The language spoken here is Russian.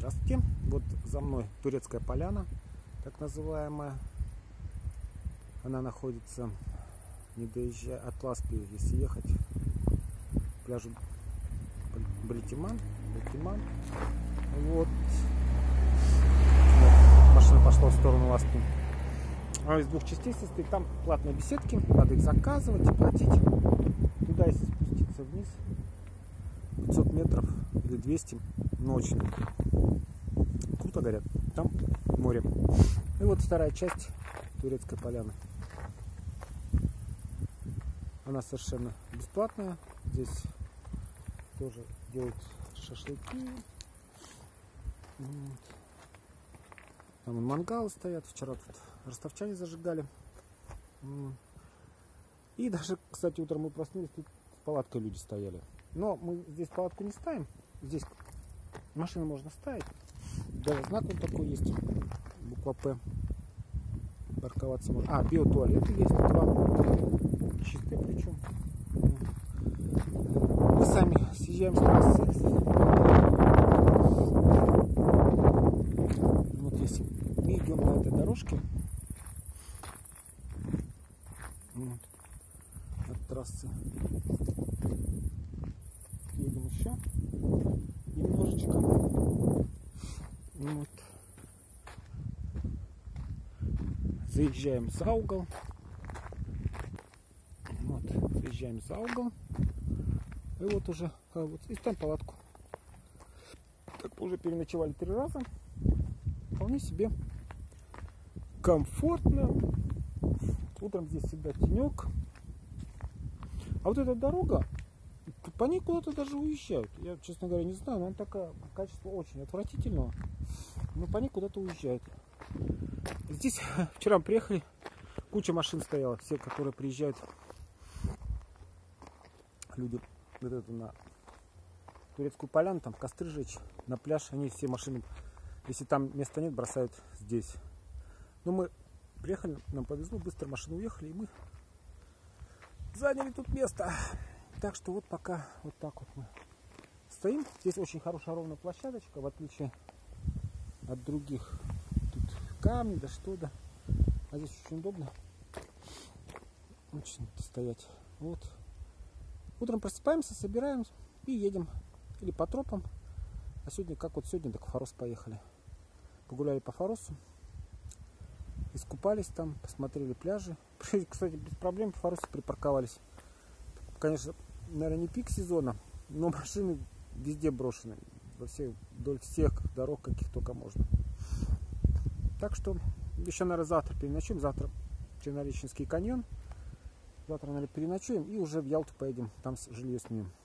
Здравствуйте. Вот за мной Турецкая поляна, так называемая. Она находится, не доезжая от Ласпи, если ехать к пляжу Бретиман. Вот. Машина пошла в сторону Ласпи. Она из двух частей состоит. Там платные беседки, надо их заказывать и платить. Туда, если спуститься вниз, 500 метров или 200, но очень круто, говорят. Там море. И вот вторая часть Турецкой поляны. Она совершенно бесплатная. Здесь тоже делают шашлыки. Там мангалы стоят. Вчера тут ростовчане зажигали. И даже, кстати, утром мы проснулись, тут с палаткой люди стояли. Но мы здесь палатку не ставим. Здесь машину можно ставить. Даже знак вот такой есть. Буква П. Парковаться можно. А, биотуалеты есть. Два. Чистые причем. Мы сами съезжаем с трассы. Вот если мы идем по этой дорожке. Вот, от трассы. Едем еще немножечко. Вот. Заезжаем за угол. Вот, заезжаем за угол. И вот уже вот, и ставим палатку. Так уже переночевали 3 раза. Вполне себе комфортно. Утром здесь всегда тенек. А вот эта дорога, по ней куда-то даже уезжают. Я, честно говоря, не знаю, но она такая, качество очень отвратительного. Но по ней куда-то уезжают. Здесь вчера мы приехали, куча машин стояла, все, которые приезжают. Люди вот это на Турецкую поляну, там костры жечь, на пляж, они все машины, если там места нет, бросают здесь. Но мы приехали, нам повезло, быстро машины уехали, и мы заняли тут место. Так что вот пока вот так вот мы стоим. Здесь очень хорошая ровная площадочка, в отличие от других. Тут камни, да что да. А здесь очень удобно. Очень стоять. Вот. Утром просыпаемся, собираем и едем. Или по тропам. А сегодня, как вот сегодня, так в Фарос поехали. Погуляли по Фаросу. Искупались там, посмотрели пляжи. Кстати, без проблем по Фаросу припарковались. Конечно, наверное, не пик сезона, но машины везде брошены. Вдоль всех дорог, каких только можно. Так что еще, наверное, завтра переночуем. Завтра Чернореченский каньон. Завтра, наверное, переночуем и уже в Ялту поедем. Там жилье снимем.